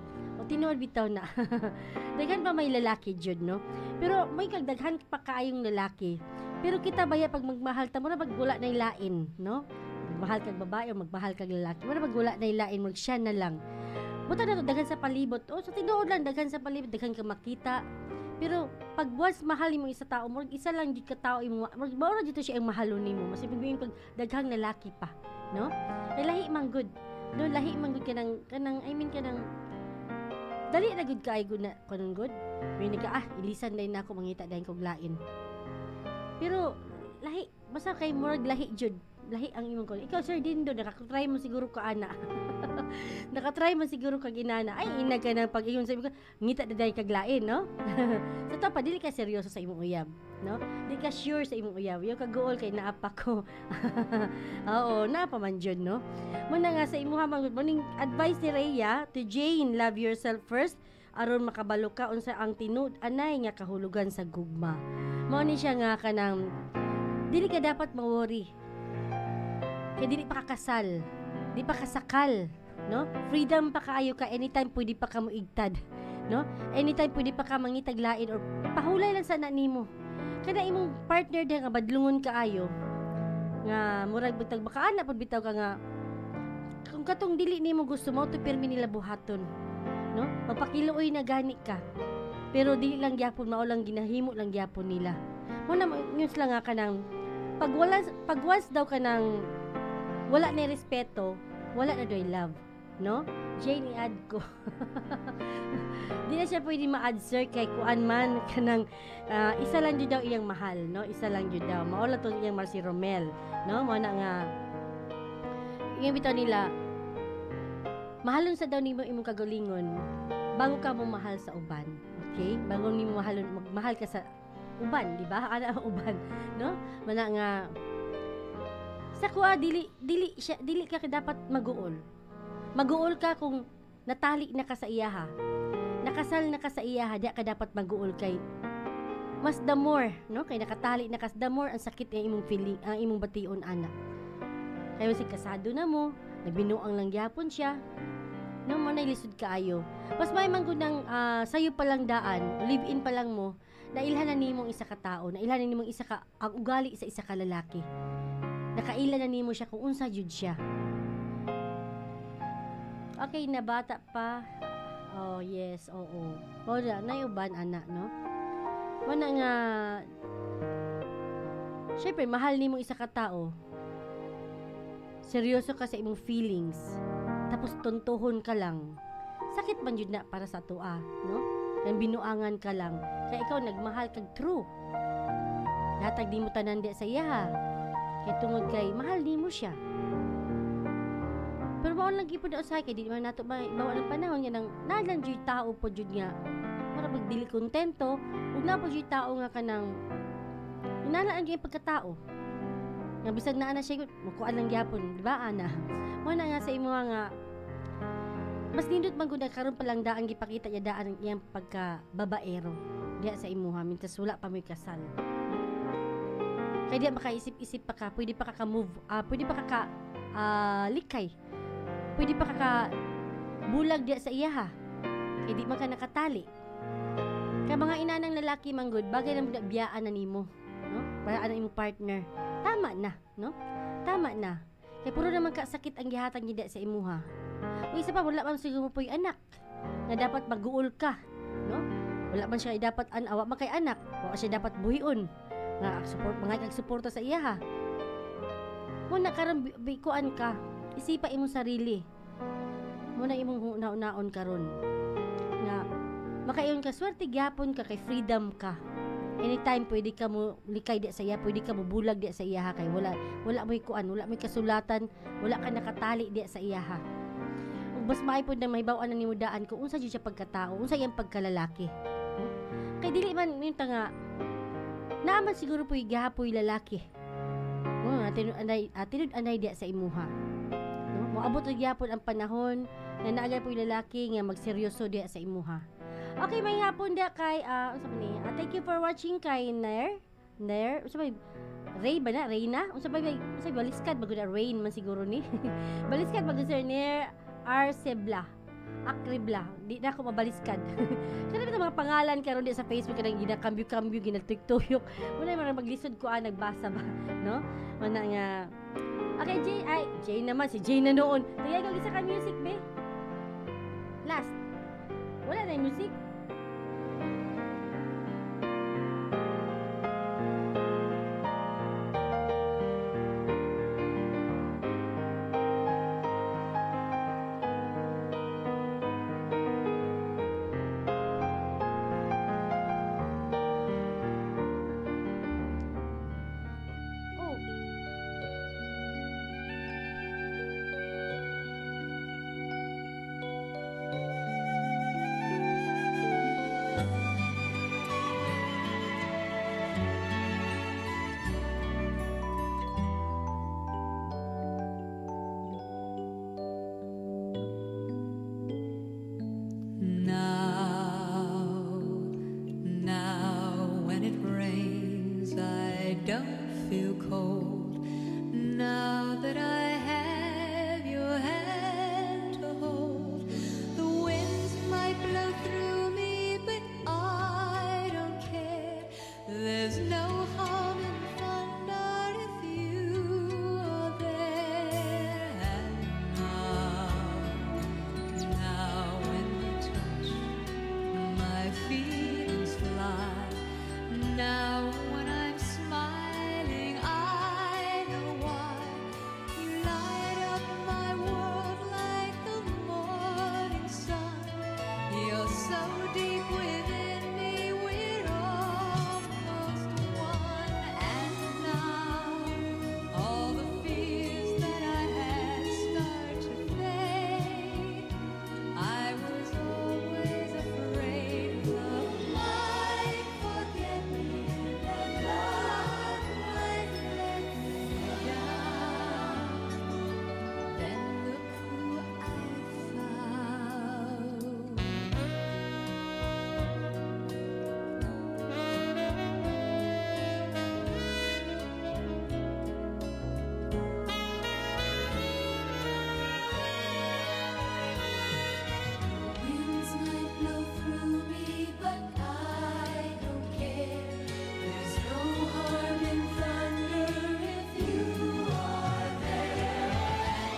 tinuod bitaw na. Daghan pa may lalaki jud, no? Pero may kagdaghan pa kaayong lalaki. Pero kita baya pag magmahal ta mo na pagwala na lain, no? Magmahal kag babae o magmahal kag lalaki, mo na pagwala na lain, mag siya na lang. Buta na to daghan sa palibot. O sa tinuod lang daghan sa palibot, daghan ka makita. Pero pag buwas mahal mo isa tao, murag isa lang jud ka tao imo, murag mao ra dito siya ang mahalon nimo. Mas ibig pag daghang lalaki pa, no? Kay lahi man good. No, lahi man good kanang kanang dali na good kay good na kanang good. May ka ilisan dai na ako mangita dahin kog lain. Pero lahi basta kay murag lahi jud. Lahi ang imong kon. Ikaw Sir Dindo, nakatry mo siguro ka ana. Nakatry mo siguro ka ginana. Ay ina ka na pag iyon sabi ko, ngita na dahi kag lain, no? Sa to pa dili ka seryoso sa imong uyab, no? Di ka sure sa imong uyab. Yung kagool kay naapa ko. Oo, naapa man jud, no? Muna nga sa imuha morning advice ni Rhea to Jane, love yourself first aron makabalo ka unsa ang tinud anay nga kahulugan sa gugma. Mao ni siya nga kanang dili ka dapat ma-worry. Kaya dili pa kakasal, di pa kasakal, no? Freedom pa kaayo ka, anytime pwede pa ka mo igtad, no? Anytime pwede pa ka mangitaglain or pahulay lang sa nimo. Kada imong partner din nga badlungon kaayo, nga murag butag baka ana pud bitaw ka nga kung katong dili nimo gusto mo to pirmi nila buhaton, no? Mapakiluoy na gani ka. Pero dili lang gyapon mao lang ginahimo lang gyapon nila. Mo na news lang nga kanang pagwas daw kanang wala na respeto, wala na doy love, no? Jane i-add ko. Di na siya pwede ma-add sir kay kuan man kanang isa lang jud daw iyang mahal, no? Isa lang jud daw. Mao lang to iyang mahal si Romel, no? Mo na nga yung bitaw nila mahalon sa daw nimo imong kagalingon bago ka mo mahal sa uban. Okay? Bago nimo mahalon magmahal ka sa uban, di ba? Ana ang uban, no? Mana nga sa kuha dili ka dapat maguol. Maguol ka kung natali na ka sa iyaha. Nakasal na ka sa iyaha, di ka dapat maguol kay mas the more, no? Kay nakatali na ka, the more ang sakit ang imong feeling, ang imong bation anak. Kayo si kasado na mo, nagbinuang lang gyapon siya. No, mo na lisod kaayo. Mas may manggod ng sayo pa lang daan, live-in pa lang mo, nailhanan nimong isa ka tao, nailhanan nimong isa ka ang ugali sa isa ka lalaki. Nakaila na nimo siya kung unsa jud siya. Okay, na bata pa. Oh, yes, oo. Wala na uban anak, no? Wala nga syempre mahal nimo isa ka tao. Seryoso ka sa imong feelings. Tapos tuntuhon ka lang. Sakit man jud na para sa tua, no? Nang binuangan ka lang. Kaya ikaw nagmahal kag true. Datag di mo tanan di sa iya ha. Kaya tungod kay mahal di mo siya. Pero mao lang gipod usay kay di man nato bawa ng panahon nga nang nalang jud tao po jud nga para magdili kontento ug na po jud tao nga kanang inalaan jud pagkatao. Nga bisag naa na siya mukuan lang gyapon, di ba ana? Mo na nga sa imo nga mas nindot man gud karon pa lang daan gipakita niya daan ang iyang pagka-babaero diya sa imuha mintas wala pa may kasal. Kaya di makaisip-isip pa ka, pwede pa ka-move, pwede pa ka likay. Pwede pa ka bulag diya sa iya ha. Kaya di man ka nakatali. Kaya mga inanang lalaki manggod, bagay na biyaan na nimo, no? Para ano imong partner. Tama na, no? Tama na. Kaya puro naman kasakit ang gihatag niya sa imuha. O isa pa, wala man siguro po yung anak. Na dapat mag-uol ka, no? Wala man siya dapat awa man kay anak. Wala siya dapat buhion. Mga kagsuporta sa iya ha. Muna karon bikuan ka. Isipa imong sarili. Muna imong naon karon. Nga makayon ka swerte gyapon ka kay freedom ka. Anytime pwede ka mo likay di sa iya, pwede ka mo bulag di sa iya ha kay wala mo ikuan, wala mo kasulatan, wala ka nakatali di sa iya ha. Ug bas maipod na mahibaw-an na nimo daan kung unsa jud siya pagkatao, unsa iyang pagkalalaki. Kay dili man minta nga naaman siguro po'y gahapoy lalaki. Tinud anay diya sa imuha. No? Moabot og gyapon ang panahon na naagay po'y lalaki nga magseryoso diya sa imuha. Okay, may hapon diya kay unsa man ni? Thank you for watching kay Nair. Unsa ba? Ray ba na? Reyna? Unsa ba baliskad bagud na Rain man siguro ni. Baliskad bagud Sir Nair Arcebla. Akribla, di na ako mabaliskad. Kaya naman mga pangalan karon di sa Facebook kanang ginakambyo-kambyo, ginatuyok-tuyok. Wala man maglisod ko nagbasa ba, no? Mana nga okay, Jay naman si Jay na noon. Kaya gagi sa ka music be. Last. Wala na yung music. Now when it rains, I don't feel cold. Now that I have your hand to hold, the winds might blow through me, but I don't care. There's no harm in thunder if you are there. And now when you touch, my feelings fly. Now when I'm smiling, I know why. You light up my world like the morning sun. You're so deep within me, we're almost one. And now all the fears that I had start to fade. I was always afraid love might forget me, that love might let me down. Then look who I found. Winds might blow through me, but I don't care. There's no harm in thunder if you are there.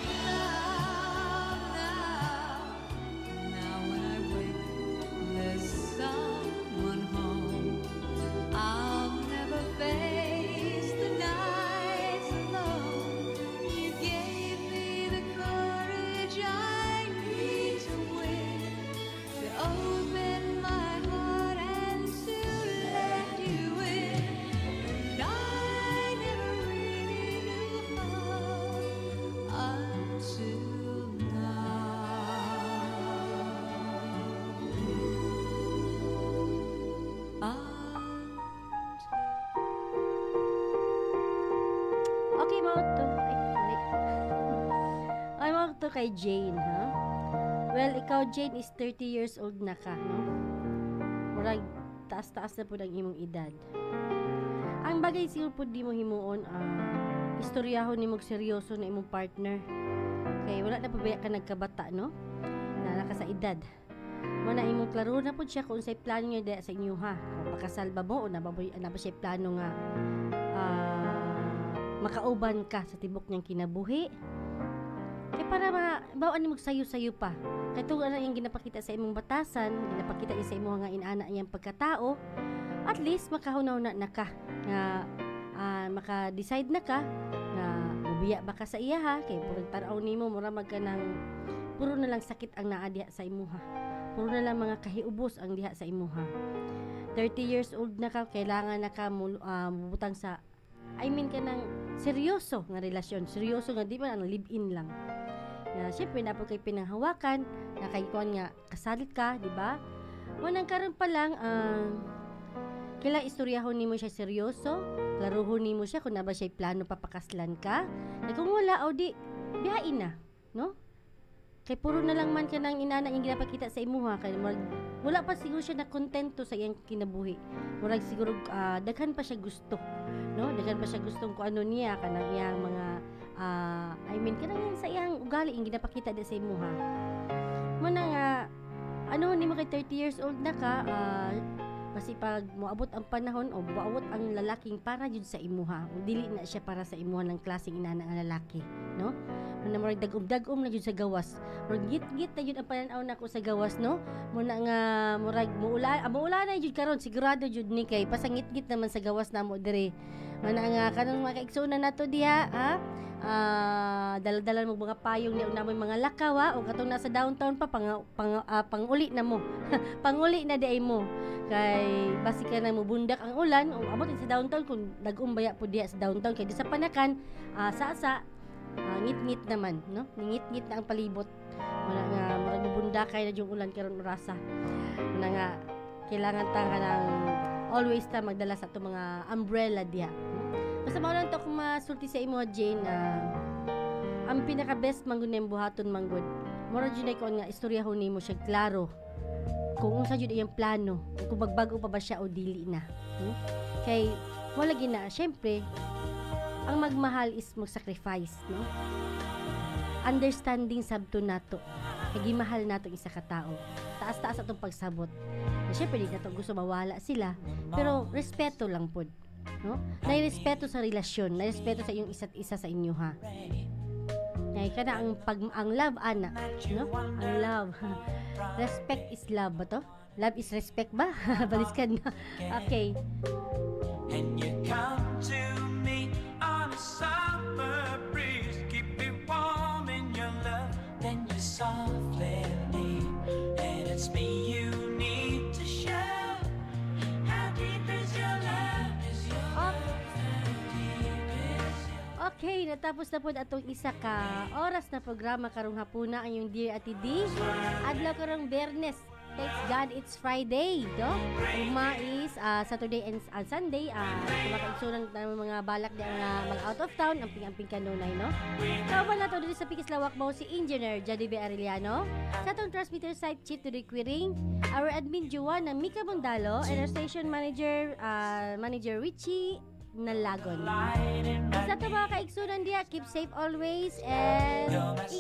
Now when I wake, there's someone home. I'll never face the nights alone. You gave me the courage I need to win, to open my heart and to let you in. And I never really knew how until Okay, mount to. Ay, mali. Ay, mount to kay Jane, ha? Well, ikaw, Jane, is 30 years old na ka, no? Murag, taas-taas na po ng imong edad. Ang bagay siguro po di mo himuon, istoryahon ni mong seryoso na imong partner. Kaya wala na pabaya ka nagkabata, no? Na naka sa edad. Muna imong klaro na po siya kung sa'y plano niya dahil sa inyo, ha? Kung pakasal ba mo o na ba siya plano nga makauban ka sa tibok niyang kinabuhi. Kaya para bawaan mo sayo-sayo pa. Kaya ito na yung ginapakita sa imong batasan, ginapakita niya sa imong nga inana niyang pagkatao, at least makahunaw na ka. Nga maka-decide na ka na mubiya ba ka sa iya, ha? Kaya purong taraw nimo mura magka ng puro na lang sakit ang naa diha sa imuha. Puro na lang mga kahiubos ang diha sa imuha. 30 years old na ka, kailangan na ka mubutang sa ka ng seryoso nga relasyon. Seryoso nga, di ba ang live-in lang. Na syempre, dapat kay pinanghawakan, na kay kuwan nga, kasalit ka, di ba? Manang karon pa lang, kailang istoryahon ni mo siya seryoso, klaruhon ni mo siya kung na ba siya plano papakaslan ka. Na kung wala, o di, biyain na, no? Kay puro na lang man ka ng inana yung ginapakita sa imuha. Kaya wala pa siguro siya na kontento sa iyang kinabuhi. Murag siguro daghan pa siya gusto, no? Daghan pa siya gustong kung ano niya kanang iyang mga kanang yan sa iyang ugali yung ginapakita sa imuha. Mo na nga, ano, ni mo kay 30 years old na ka, kasi pag moabot ang panahon o moabot ang lalaking para jud sa imuha, o dili na siya para sa imuha ng klaseng inana nga lalaki, no? Muna mo dagom na jud sa gawas. Murag git-git na jud ang pananaw nako sa gawas, no? Muna nga murag muula na jud karon, sigurado jud ni kay pasangit-git naman sa gawas namo dire. Muna nga kanang mga kaigsunan nato diha, ha? Dala-dala mo mga payong ni namoy mga lakaw, ha? O katong nasa downtown pa panguli na mo. Panguli na diay mo. Kay basi ka na mo bundak ang ulan o abot sa downtown kung nag-umbaya po diha sa downtown kay di sa Panakan ngit-ngit naman, no? Ngit-ngit na ang palibot. Wala nga murag mubundakay na yung ulan karon orasa. Wala nga kailangan ta ka ng always ta magdala sa itong mga umbrella diha. Basta mao lang to kung masulti sa imo Jane ang pinaka best manggod na buhaton manggod. Mura jud ko nga istoryahon nimo siya klaro. Kung unsa jud iyang plano, kung magbago pa ba siya o dili na. Kay wala gina, syempre ang magmahal is mag-sacrifice, no? Understanding sabto nato. Kay gimahal nato isa ka tao. Taas-taas atong pagsabot. Syempre di nato gusto mawala sila, pero respeto lang pod, no? Nairespeto sa relasyon, nairespeto sa iyong isa't isa sa inyo, ha. Ay kana ang love ana, no? Ang love. Respect is love ba to? Love is respect ba? Baliskan na. Okay. And you come to me on a summer breeze, keep me warm in your love, then you softly leave, and it's me you need to show. How deep is your love? Is your love how deep is your... Okay, natapos na po atong isa ka oras na programa karong hapuna ang yung Dear Ate D. Adlaw karong Biyernes. Thanks God it's Friday, no? Uma is Saturday and Sunday. Kumakaigsunan ng mga balak di ang mga out of town, amping-amping kanunay, no? Kauban na to dito sa Pikislawak mo si Engineer Jody B. Arellano, sa atong transmitter site Chief to Quiring, our admin Juan na Mika Bondalo, and our station manager Manager Richie Nalagon. Sa ito mga kaigsunan diya, keep safe always and